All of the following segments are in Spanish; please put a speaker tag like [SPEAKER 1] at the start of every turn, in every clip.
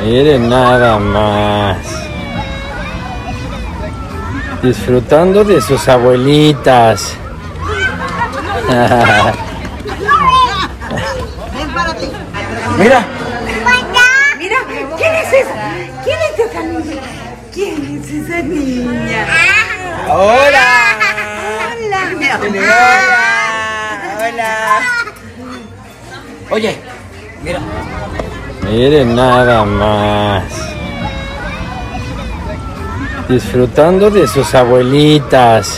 [SPEAKER 1] Miren nada más. Disfrutando de sus abuelitas. Mira.
[SPEAKER 2] Mira, ¿quién es esa? ¿Quién es esa niña? ¿Quién es esa niña?
[SPEAKER 1] ¡Hola!
[SPEAKER 2] Hola, mi amor.
[SPEAKER 1] Hola. Oye, mira. Miren nada más. Disfrutando de sus abuelitas.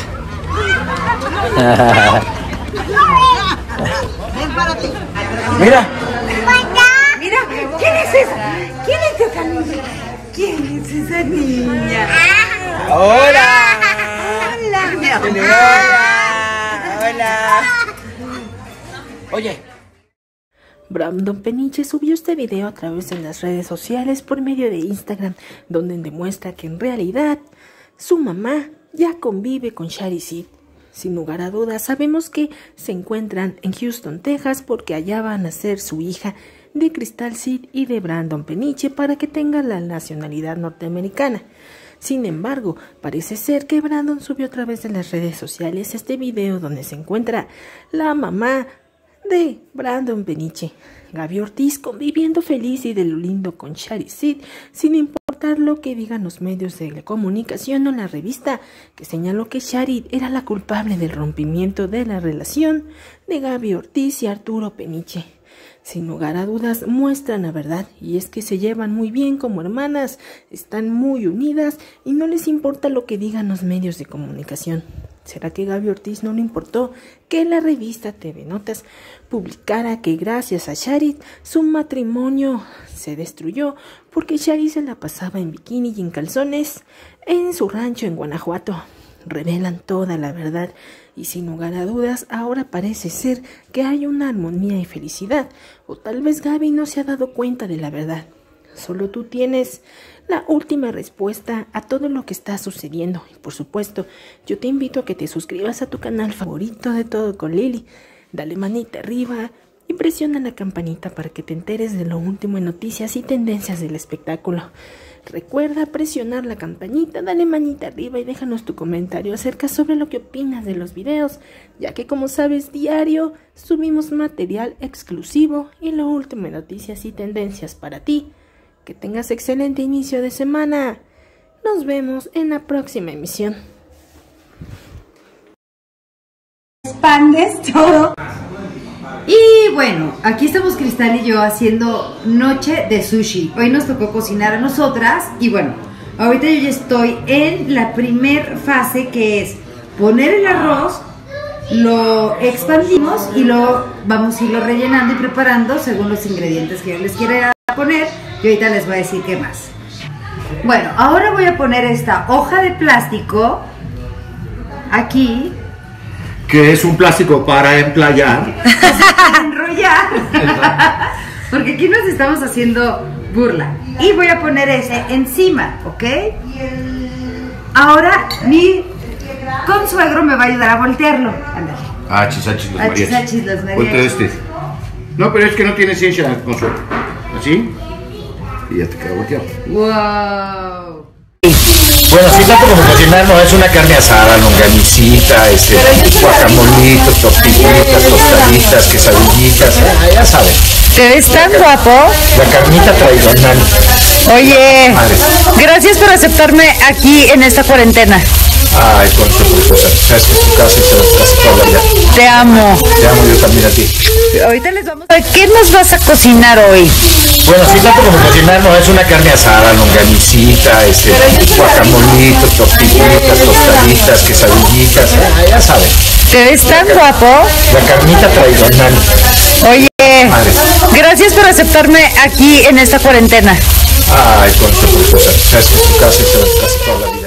[SPEAKER 1] Mira.
[SPEAKER 2] Mira, ¿quién es esa? ¿Quién es esa niña? ¿Quién es esa niña?
[SPEAKER 1] ¡Hola!
[SPEAKER 2] Hola, mi amor.
[SPEAKER 1] Hola. Oye.
[SPEAKER 3] Brandon Peniche subió este video a través de las redes sociales por medio de Instagram, donde demuestra que en realidad su mamá ya convive con Shari Sid. Sin lugar a dudas, sabemos que se encuentran en Houston, Texas, porque allá va a nacer su hija de Crystal Sid y de Brandon Peniche para que tenga la nacionalidad norteamericana. Sin embargo, parece ser que Brandon subió a través de las redes sociales este video donde se encuentra la mamá de Brandon Peniche, Gaby Ortiz, conviviendo feliz y de lo lindo con Shari Sid, sin importar lo que digan los medios de comunicación o la revista, que señaló que Shari era la culpable del rompimiento de la relación de Gaby Ortiz y Arturo Peniche. Sin lugar a dudas, muestran la verdad, y es que se llevan muy bien como hermanas, están muy unidas y no les importa lo que digan los medios de comunicación. ¿Será que Gaby Ortiz no le importó que la revista TV Notas publicara que gracias a Shari su matrimonio se destruyó porque Shari se la pasaba en bikini y en calzones en su rancho en Guanajuato? Revelan toda la verdad y sin lugar a dudas ahora parece ser que hay una armonía y felicidad, o tal vez Gaby no se ha dado cuenta de la verdad. Solo tú tienes la última respuesta a todo lo que está sucediendo. Y por supuesto, yo te invito a que te suscribas a tu canal favorito de Todo con Lili. Dale manita arriba y presiona la campanita para que te enteres de lo último en noticias y tendencias del espectáculo. Recuerda presionar la campanita, dale manita arriba y déjanos tu comentario acerca sobre lo que opinas de los videos, ya que como sabes, diario subimos material exclusivo y lo último en noticias y tendencias para ti. Que tengas excelente inicio de semana. Nos vemos en la próxima emisión.
[SPEAKER 2] Expandes todo. Y bueno, aquí estamos Cristal y yo haciendo noche de sushi. Hoy nos tocó cocinar a nosotras. Y bueno, ahorita yo ya estoy en la primer fase, que es poner el arroz, lo expandimos y lo vamos a irlo rellenando y preparando según los ingredientes que yo les quiera poner. Y ahorita les voy a decir qué más. Bueno, ahora voy a poner esta hoja de plástico aquí.
[SPEAKER 4] Que es un plástico para emplayar.
[SPEAKER 2] Para enrollar. Porque aquí nos estamos haciendo burla. Y voy a poner ese encima, ¿ok? Ahora mi consuegro me va a ayudar a voltearlo. Ándale.
[SPEAKER 4] Achis, los mariachis.
[SPEAKER 2] Achis, los mariachis.
[SPEAKER 4] Voltea este. No, pero es que no tiene ciencia el consuegro. ¿Así? Y ya te queda volteado.
[SPEAKER 2] Wow.
[SPEAKER 1] Bueno, si tanto como cocinar no es una carne asada, longanicita, guacamolitos, tortillitas, tostaditas, quesadillitas, ya saben.
[SPEAKER 5] ¿Te ves tan guapo?
[SPEAKER 1] La carnita tradicional.
[SPEAKER 5] Oye,
[SPEAKER 1] Madre.
[SPEAKER 5] gracias por aceptarme aquí en esta cuarentena.
[SPEAKER 1] Ay, Concha, preciosa, sabes que tu casa es casi toda la vida.
[SPEAKER 5] Te amo.
[SPEAKER 1] Te amo yo también a ti.
[SPEAKER 5] Ahorita les vamos a ver qué nos vas a cocinar hoy.
[SPEAKER 1] Bueno, si tanto como cocinar no es una carne asada, longanicita, guacamolitos, tortillitas, tostaditas, quesadillitas, ya saben.
[SPEAKER 5] ¿Te ves tan guapo?
[SPEAKER 1] La carnita tradicional.
[SPEAKER 5] Oye,
[SPEAKER 1] Madre.
[SPEAKER 5] gracias por aceptarme aquí en esta cuarentena.
[SPEAKER 1] Ay, Concha, preciosa, sabes que tu casa es casi toda la vida.